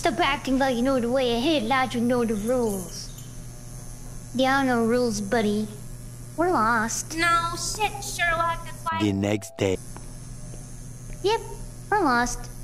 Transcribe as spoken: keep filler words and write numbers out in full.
Stop acting like you know the way ahead, like you know the rules. There are no rules, buddy. We're lost. No shit, Sherlock. That's why. The next day. Yep, we're lost.